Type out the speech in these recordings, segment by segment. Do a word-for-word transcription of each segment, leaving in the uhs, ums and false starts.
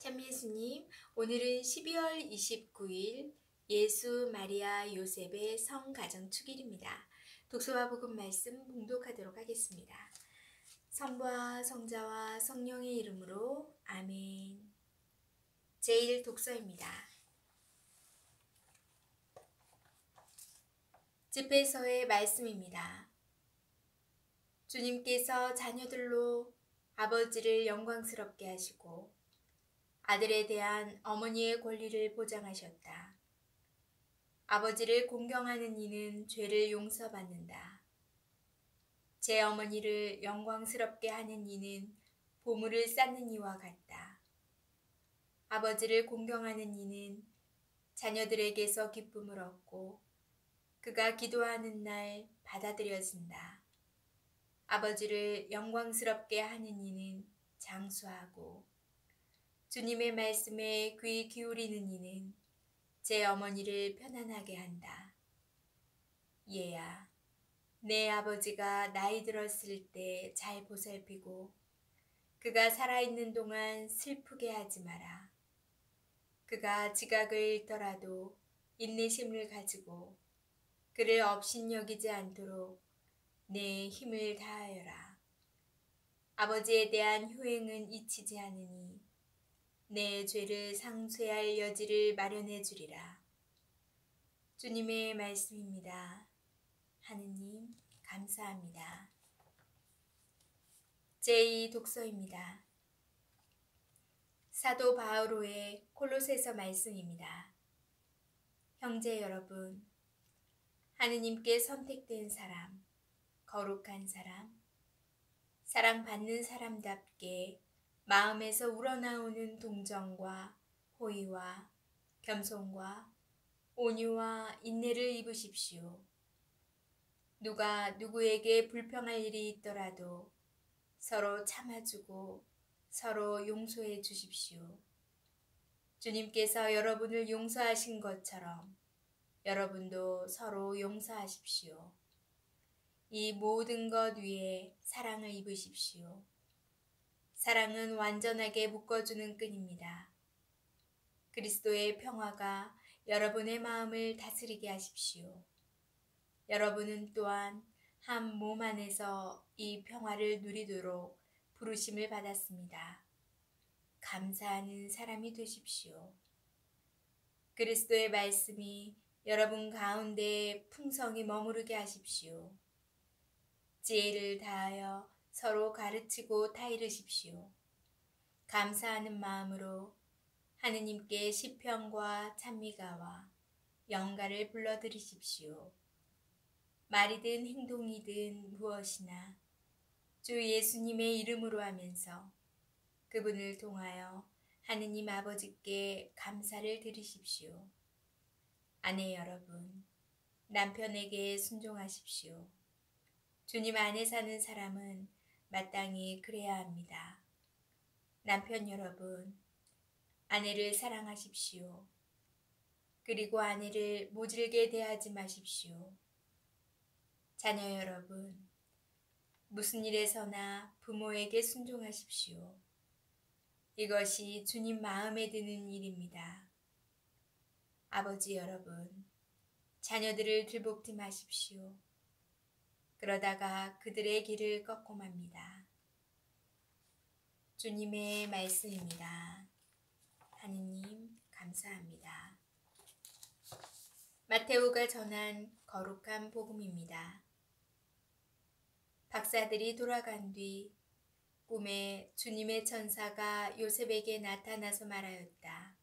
참예수님, 오늘은 십이월 이십구일 예수, 마리아, 요셉의 성가정축일입니다. 독서와 복음 말씀 봉독하도록 하겠습니다. 성부와 성자와 성령의 이름으로 아멘. 제일 독서입니다. 집회서의 말씀입니다. 주님께서 자녀들로 아버지를 영광스럽게 하시고 아들에 대한 어머니의 권리를 보장하셨다. 아버지를 공경하는 이는 죄를 용서받는다. 제 어머니를 영광스럽게 하는 이는 보물을 쌓는 이와 같다. 아버지를 공경하는 이는 자녀들에게서 기쁨을 얻고 그가 기도하는 날 받아들여진다. 아버지를 영광스럽게 하는 이는 장수하고 주님의 말씀에 귀 기울이는 이는 제 어머니를 편안하게 한다. 얘야, 내 아버지가 나이 들었을 때 잘 보살피고 그가 살아있는 동안 슬프게 하지 마라. 그가 지각을 잃더라도 인내심을 가지고 그를 업신여기지 않도록 내 힘을 다하여라. 아버지에 대한 효행은 잊히지 않으니 내 죄를 상쇄할 여지를 마련해 주리라. 주님의 말씀입니다. 하느님 감사합니다. 제이 독서입니다. 사도 바오로의 콜로새서 말씀입니다. 형제 여러분, 하느님께 선택된 사람, 거룩한 사람, 사랑받는 사람답게 마음에서 우러나오는 동정과 호의와 겸손과 온유와 인내를 입으십시오. 누가 누구에게 불평할 일이 있더라도 서로 참아주고 서로 용서해 주십시오. 주님께서 여러분을 용서하신 것처럼 여러분도 서로 용서하십시오. 이 모든 것 위에 사랑을 입으십시오. 사랑은 완전하게 묶어주는 끈입니다. 그리스도의 평화가 여러분의 마음을 다스리게 하십시오. 여러분은 또한 한 몸 안에서 이 평화를 누리도록 부르심을 받았습니다. 감사하는 사람이 되십시오. 그리스도의 말씀이 여러분 가운데 풍성히 머무르게 하십시오. 지혜를 다하여 서로 가르치고 타이르십시오. 감사하는 마음으로 하느님께 시편과 찬미가와 영가를 불러드리십시오. 말이든 행동이든 무엇이나 주 예수님의 이름으로 하면서 그분을 통하여 하느님 아버지께 감사를 드리십시오. 아내 여러분, 남편에게 순종하십시오. 주님 안에 사는 사람은 마땅히 그래야 합니다. 남편 여러분, 아내를 사랑하십시오. 그리고 아내를 모질게 대하지 마십시오. 자녀 여러분, 무슨 일에서나 부모에게 순종하십시오. 이것이 주님 마음에 드는 일입니다. 아버지 여러분, 자녀들을 들볶지 마십시오. 그러다가 그들의 길을 꺾고 맙니다. 주님의 말씀입니다. 하느님 감사합니다. 마테오가 전한 거룩한 복음입니다. 박사들이 돌아간 뒤 꿈에 주님의 천사가 요셉에게 나타나서 말하였다.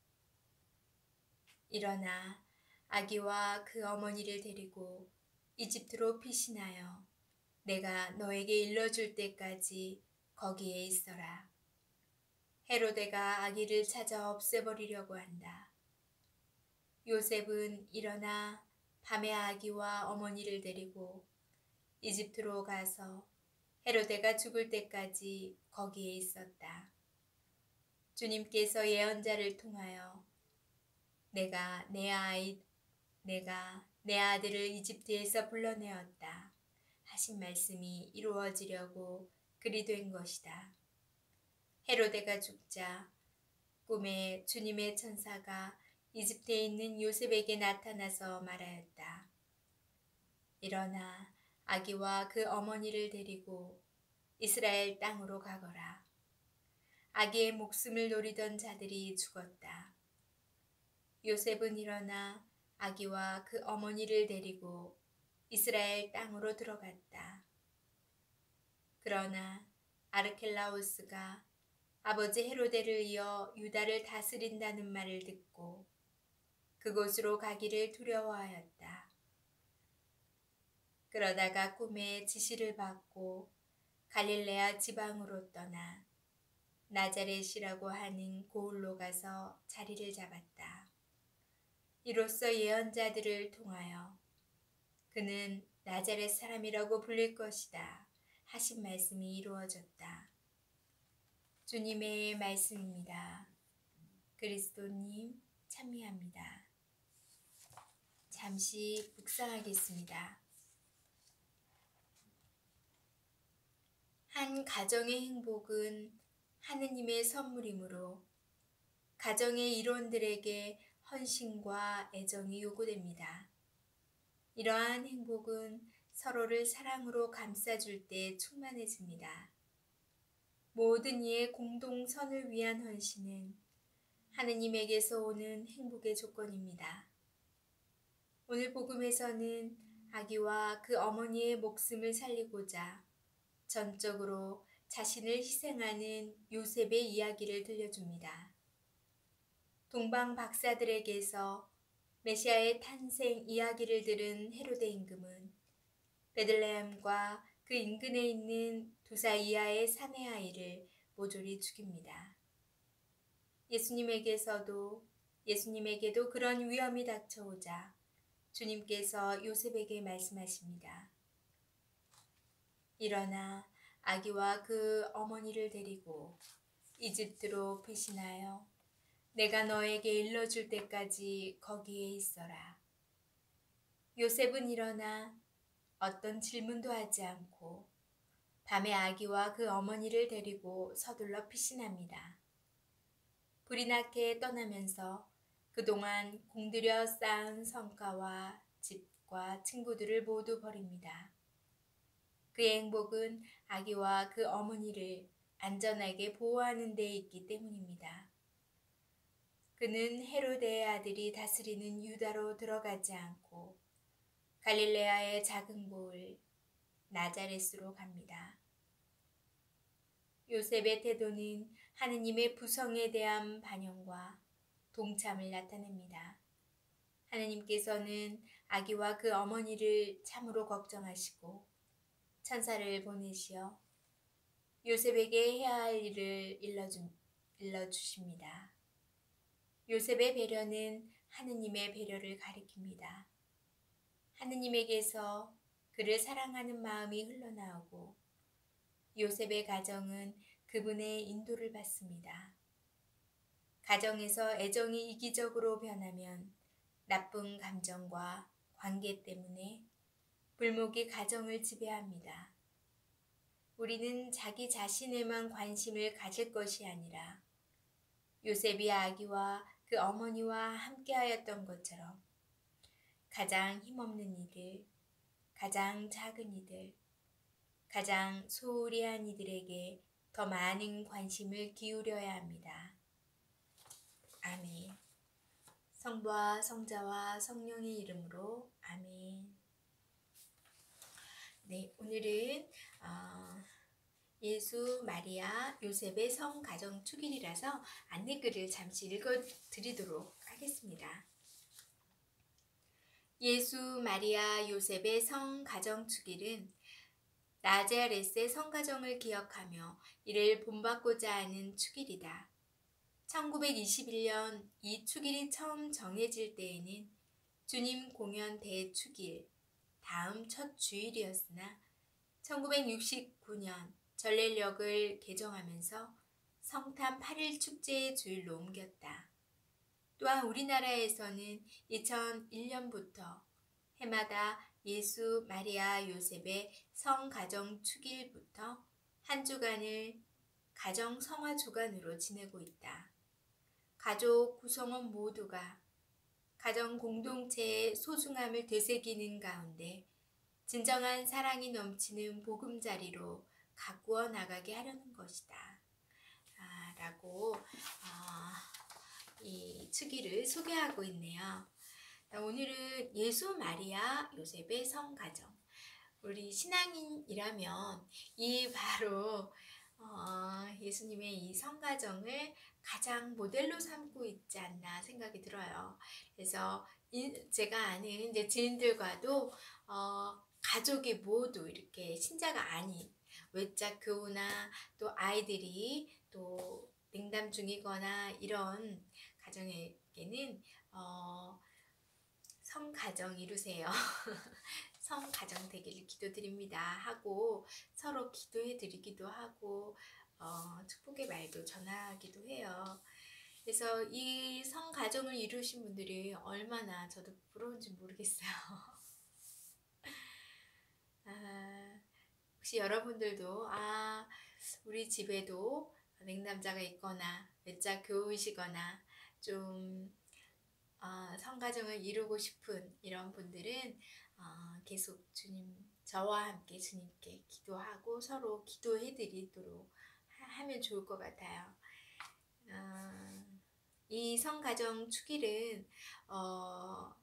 일어나 아기와 그 어머니를 데리고 이집트로 피신하여 내가 너에게 일러줄 때까지 거기에 있어라. 헤로데가 아기를 찾아 없애버리려고 한다. 요셉은 일어나 밤에 아기와 어머니를 데리고 이집트로 가서 헤로데가 죽을 때까지 거기에 있었다. 주님께서 예언자를 통하여 내가 내 아이, 내가 내 아들을 이집트에서 불러내었다 하신 말씀이 이루어지려고 그리 된 것이다. 헤로데가 죽자 꿈에 주님의 천사가 이집트에 있는 요셉에게 나타나서 말하였다. 일어나 아기와 그 어머니를 데리고 이스라엘 땅으로 가거라. 아기의 목숨을 노리던 자들이 죽었다. 요셉은 일어나 아기와 그 어머니를 데리고 이스라엘 땅으로 들어갔다. 그러나 아르켈라오스가 아버지 헤로데를 이어 유다를 다스린다는 말을 듣고 그곳으로 가기를 두려워하였다. 그러다가 꿈에 지시를 받고 갈릴레아 지방으로 떠나 나자렛이라고 하는 고을로 가서 자리를 잡았다. 이로써 예언자들을 통하여 그는 나자렛 사람이라고 불릴 것이다 하신 말씀이 이루어졌다. 주님의 말씀입니다. 그리스도님 찬미합니다. 잠시 묵상하겠습니다. 한 가정의 행복은 하느님의 선물이므로 가정의 일원들에게 헌신과 애정이 요구됩니다. 이러한 행복은 서로를 사랑으로 감싸줄 때 충만해집니다. 모든 이의 공동선을 위한 헌신은 하느님에게서 오는 행복의 조건입니다. 오늘 복음에서는 아기와 그 어머니의 목숨을 살리고자 전적으로 자신을 희생하는 요셉의 이야기를 들려줍니다. 동방 박사들에게서 메시아의 탄생 이야기를 들은 헤로데 임금은 베들레헴과 그 인근에 있는 두 살 이하의 사내 아이를 모조리 죽입니다. 예수님에게서도 예수님에게도 그런 위험이 닥쳐오자 주님께서 요셉에게 말씀하십니다. 일어나 아기와 그 어머니를 데리고 이집트로 피신하여 내가 너에게 일러줄 때까지 거기에 있어라. 요셉은 일어나 어떤 질문도 하지 않고 밤에 아기와 그 어머니를 데리고 서둘러 피신합니다. 불이 나게 떠나면서 그동안 공들여 쌓은 성과와 집과 친구들을 모두 버립니다. 그의 행복은 아기와 그 어머니를 안전하게 보호하는 데 있기 때문입니다. 그는 헤로데의 아들이 다스리는 유다로 들어가지 않고 갈릴레아의 작은 고을 나자렛으로 갑니다. 요셉의 태도는 하느님의 부성에 대한 반영과 동참을 나타냅니다. 하느님께서는 아기와 그 어머니를 참으로 걱정하시고 천사를 보내시어 요셉에게 해야 할 일을 일러주, 일러주십니다. 요셉의 배려는 하느님의 배려를 가리킵니다. 하느님에게서 그를 사랑하는 마음이 흘러나오고 요셉의 가정은 그분의 인도를 받습니다. 가정에서 애정이 이기적으로 변하면 나쁜 감정과 관계 때문에 불목이 가정을 지배합니다. 우리는 자기 자신에만 관심을 가질 것이 아니라 요셉이 아기와 그 어머니와 함께하였던 것처럼 가장 힘없는 이들, 가장 작은 이들, 가장 소홀히 한 이들에게 더 많은 관심을 기울여야 합니다. 아멘. 성부와 성자와 성령의 이름으로 아멘. 네, 오늘은 어, 예수, 마리아, 요셉의 성가정 축일이라서 안내글을 잠시 읽어드리도록 하겠습니다. 예수, 마리아, 요셉의 성가정 축일은 나자렛의 성가정을 기억하며 이를 본받고자 하는 축일이다. 천구백이십일 년 이 축일이 처음 정해질 때에는 주님 공연 대축일 다음 첫 주일이었으나 천구백육십구 년 전례력을 개정하면서 성탄 팔 일 축제의 주일로 옮겼다. 또한 우리나라에서는 이천일 년부터 해마다 예수, 마리아, 요셉의 성가정 축일부터 한 주간을 가정 성화 주간으로 지내고 있다. 가족 구성원 모두가 가정 공동체의 소중함을 되새기는 가운데 진정한 사랑이 넘치는 보금자리로 가꾸어 나가게 하려는 것이다. 아, 라고 어, 이 축일을 소개하고 있네요. 오늘은 예수, 마리아, 요셉의 성가정. 우리 신앙인이라면 이 바로 어, 예수님의 이 성가정을 가장 모델로 삼고 있지 않나 생각이 들어요. 그래서 이, 제가 아는 이제 지인들과도 어, 가족이 모두 이렇게 신자가 아닌 외자 교우나 또 아이들이 또 냉담 중이거나 이런 가정에게는 어, 성가정 이루세요. 성가정 되기를 기도드립니다 하고 서로 기도해 드리기도 하고 어, 축복의 말도 전하기도 해요. 그래서 이 성가정을 이루신 분들이 얼마나 저도 부러운지 모르겠어요. 아, 혹시 여러분들도 아 우리 집에도 냉남자가 있거나 외자 교우이시거나 좀 어, 성가정을 이루고 싶은 이런 분들은 어, 계속 주님 저와 함께 주님께 기도하고 서로 기도해 드리도록 하면 좋을 것 같아요. 어, 이 성가정 축일은 어,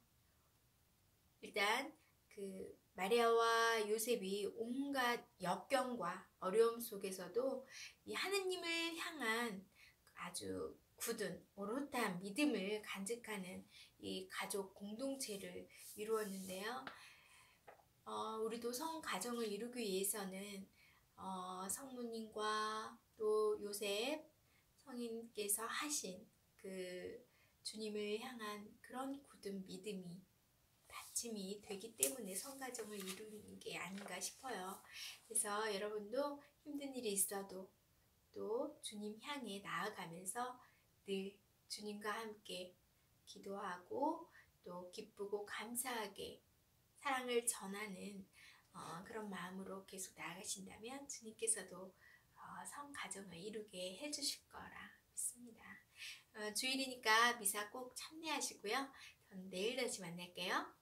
일단 그 마리아와 요셉이 온갖 역경과 어려움 속에서도 이 하느님을 향한 아주 굳은 오롯한 믿음을 간직하는 이 가족 공동체를 이루었는데요. 어, 우리도 성가정을 이루기 위해서는 어, 성모님과 또 요셉 성인께서 하신 그 주님을 향한 그런 굳은 믿음이 받침이 되기 때문에 성가정을 이루는 게 아닌가 싶어요. 그래서 여러분도 힘든 일이 있어도 또 주님 향해 나아가면서 늘 주님과 함께 기도하고 또 기쁘고 감사하게 사랑을 전하는 어, 그런 마음으로 계속 나아가신다면 주님께서도 어, 성가정을 이루게 해주실 거라 믿습니다. 어, 주일이니까 미사 꼭 참여하시고요. 저는 내일 다시 만날게요.